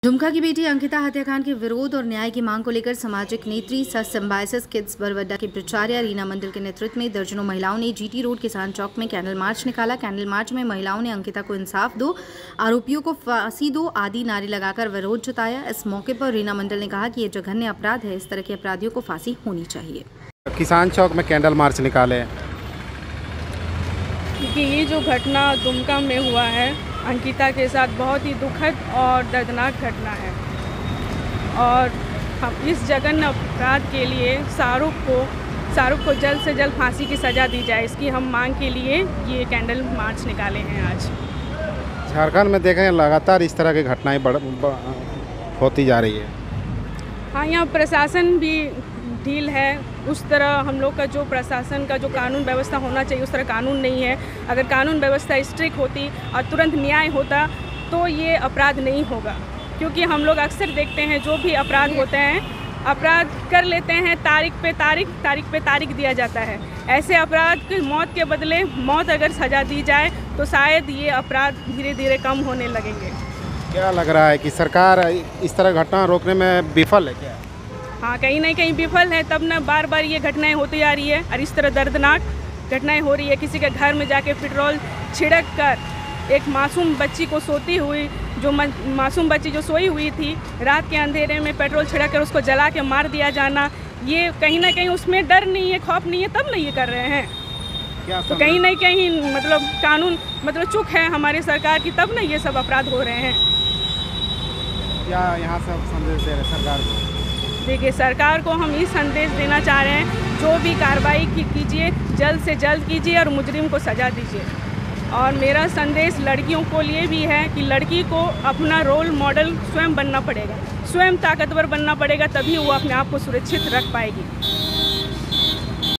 दुमका की बेटी अंकिता हत्याकांड के विरोध और न्याय की मांग को लेकर सामाजिक नेत्री सच सिम्बायोसिस किड्स बरवड्डा की प्राचार्य रीना मंडल के नेतृत्व में दर्जनों महिलाओं ने जीटी रोड किसान चौक में कैंडल मार्च निकाला। कैंडल मार्च में महिलाओं ने अंकिता को इंसाफ दो, आरोपियों को फांसी दो आदि नारे लगाकर विरोध जताया। इस मौके पर रीना मंडल ने कहा कि ये जघन्य अपराध है, इस तरह के अपराधियों को फांसी होनी चाहिए। किसान चौक में कैंडल मार्च निकाले क्योंकि ये जो घटना दुमका में हुआ है अंकिता के साथ बहुत ही दुखद और दर्दनाक घटना है और हम इस जघन्य अपराध के लिए शाहरुख को जल्द से जल्द फांसी की सज़ा दी जाए, इसकी हम मांग के लिए ये कैंडल मार्च निकाले हैं आज। झारखंड में देखें लगातार इस तरह की घटनाएं होती जा रही है। हाँ, यहाँ प्रशासन भी ढील है। उस तरह हम लोग का जो प्रशासन का जो कानून व्यवस्था होना चाहिए उस तरह कानून नहीं है। अगर कानून व्यवस्था स्ट्रिक्ट होती और तुरंत न्याय होता तो ये अपराध नहीं होगा, क्योंकि हम लोग अक्सर देखते हैं जो भी अपराध होते हैं, अपराध कर लेते हैं, तारीख पे तारीख दिया जाता है। ऐसे अपराध की मौत के बदले मौत अगर सज़ा दी जाए तो शायद ये अपराध धीरे धीरे कम होने लगेंगे। क्या लग रहा है कि सरकार इस तरह घटना रोकने में विफल है क्या? हाँ, कहीं ना कहीं विफल है, तब न बार बार ये घटनाएं होती आ रही है और इस तरह दर्दनाक घटनाएं हो रही है। किसी के घर में जाके पेट्रोल छिड़क कर एक मासूम बच्ची को सोती हुई मासूम बच्ची जो सोई हुई थी, रात के अंधेरे में पेट्रोल छिड़क कर उसको जला के मार दिया जाना, ये कहीं ना कहीं उसमें डर नहीं है, खौफ नहीं है, तब नहीं ये कर रहे हैं। तो कहीं ना कहीं कानून चूक है हमारी सरकार की, तब ना ये सब अपराध हो रहे हैं। क्या यहाँ सब संदेश दे रहे सरकार को? देखिए, सरकार को हम ये संदेश देना चाह रहे हैं, जो भी कार्रवाई कीजिए जल्द से जल्द कीजिए और मुजरिम को सज़ा दीजिए। और मेरा संदेश लड़कियों को लिए भी है कि लड़की को अपना रोल मॉडल स्वयं बनना पड़ेगा, स्वयं ताकतवर बनना पड़ेगा, तभी वो अपने आप को सुरक्षित रख पाएगी।